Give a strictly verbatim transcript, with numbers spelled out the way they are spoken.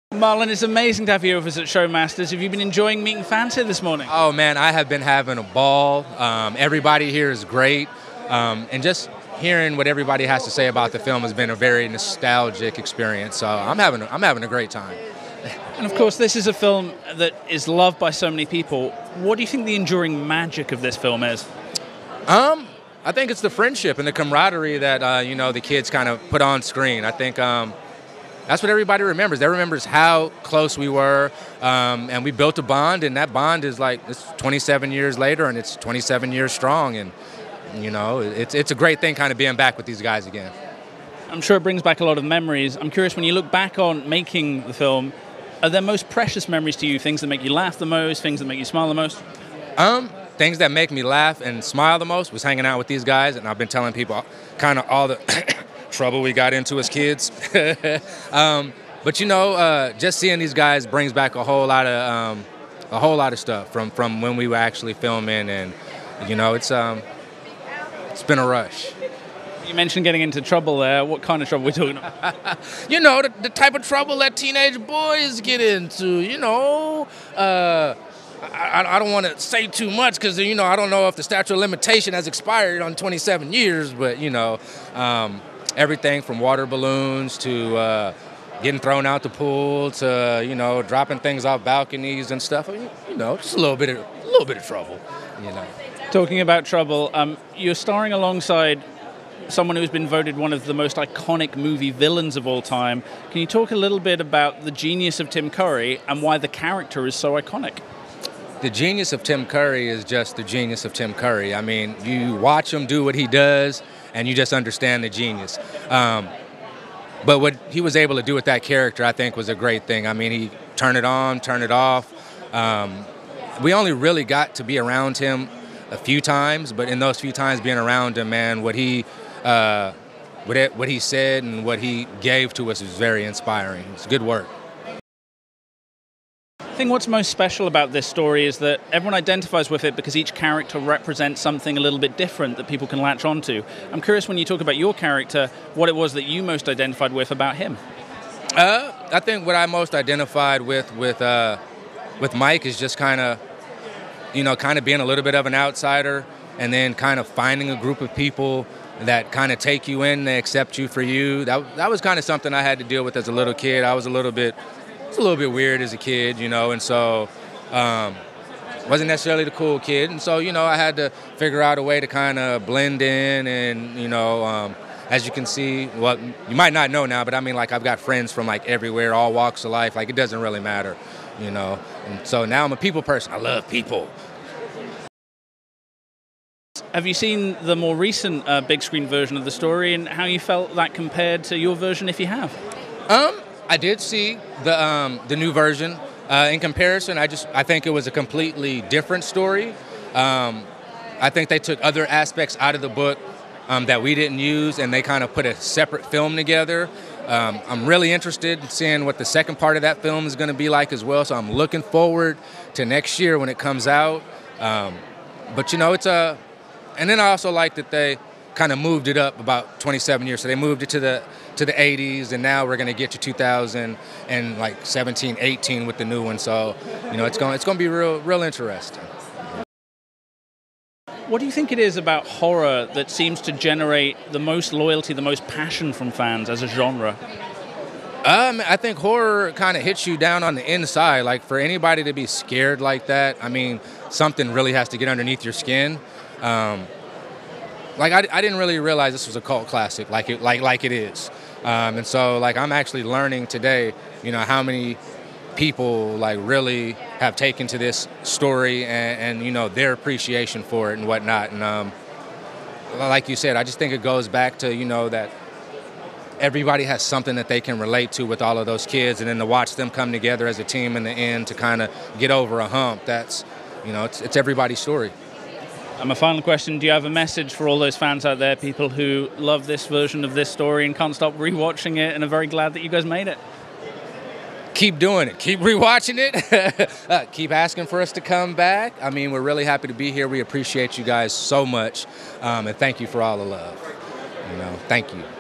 Marlon, it's amazing to have you with us at Showmasters. Have you been enjoying meeting fans here this morning? Oh man, I have been having a ball. Um, everybody here is great. Um, and just hearing what everybody has to say about the film has been a very nostalgic experience. So I'm having, I'm having a great time. And of course, this is a film that is loved by so many people. What do you think the enduring magic of this film is? Um, I think it's the friendship and the camaraderie that, uh, you know, the kids kind of put on screen. I think um, that's what everybody remembers. They remembers how close we were, um, and we built a bond, and that bond is like, it's twenty-seven years later, and it's twenty-seven years strong, and, you know, it's, it's a great thing kind of being back with these guys again. I'm sure it brings back a lot of memories. I'm curious, when you look back on making the film, are there most precious memories to you, things that make you laugh the most, things that make you smile the most? Um, things that make me laugh and smile the most was hanging out with these guys, and I've been telling people kind of all the trouble we got into as kids. um, but you know, uh, just seeing these guys brings back a whole lot of um, a whole lot of stuff from from when we were actually filming, and you know, it's um, it's been a rush. You mentioned getting into trouble there. What kind of trouble are we talking about? You know, the, the type of trouble that teenage boys get into, you know. Uh, I, I don't want to say too much because, you know, I don't know if the statute of limitation has expired on twenty-seven years, but, you know, um, everything from water balloons to uh, getting thrown out the pool to, you know, dropping things off balconies and stuff. I mean, you know, just a little bit of, a little bit of trouble, you know. Talking about trouble, um, you're starring alongside someone who's been voted one of the most iconic movie villains of all time. Can you talk a little bit about the genius of Tim Curry and why the character is so iconic? The genius of Tim Curry is just the genius of Tim Curry. I mean, you watch him do what he does, and you just understand the genius. Um, but what he was able to do with that character, I think, was a great thing. I mean, he turned it on, turned it off. Um, we only really got to be around him a few times, but in those few times being around him, man, what he Uh, what, it, what he said and what he gave to us is very inspiring. It's good work. I think what's most special about this story is that everyone identifies with it because each character represents something a little bit different that people can latch onto. I'm curious, when you talk about your character, what it was that you most identified with about him. Uh, I think what I most identified with with uh, with Mike is just kind of, you know, kind of being a little bit of an outsider, and then kind of finding a group of people that kind of take you in, they accept you for you. That that was kind of something I had to deal with as a little kid. I was a little bit, was a little bit weird as a kid, you know, and so um, wasn't necessarily the cool kid. And so, you know, I had to figure out a way to kind of blend in, and you know, um, as you can see, well, you might not know now, but I mean, like, I've got friends from like everywhere, all walks of life. Like, it doesn't really matter, you know. And so now I'm a people person. I love people. Have you seen the more recent uh, big screen version of the story, and how you felt that compared to your version, if you have? Um, I did see the um, the new version. Uh, in comparison, I just I think it was a completely different story. Um, I think they took other aspects out of the book um, that we didn't use, and they kind of put a separate film together. Um, I'm really interested in seeing what the second part of that film is going to be like as well. So I'm looking forward to next year when it comes out. Um, but you know, it's a And then I also like that they kind of moved it up about twenty-seven years. So they moved it to the to the eighties, and now we're going to get to two thousand and like seventeen, eighteen with the new one. So, you know, it's going it's going to be real real interesting. What do you think it is about horror that seems to generate the most loyalty, the most passion from fans as a genre? Um, I think horror kind of hits you down on the inside. Like, for anybody to be scared like that, I mean, something really has to get underneath your skin. Um, like I, I didn't really realize this was a cult classic, like it, like like it is, um, and so like I'm actually learning today, you know, how many people like really have taken to this story, and, and you know, their appreciation for it and whatnot. And um, like you said, I just think it goes back to, you know, that everybody has something that they can relate to with all of those kids, and then to watch them come together as a team in the end to kind of get over a hump. That's, you know, it's it's everybody's story. And my final question, do you have a message for all those fans out there, people who love this version of this story and can't stop rewatching it and are very glad that you guys made it? Keep doing it. Keep rewatching it. uh, keep asking for us to come back. I mean, we're really happy to be here. We appreciate you guys so much. Um, and thank you for all the love. You know, thank you.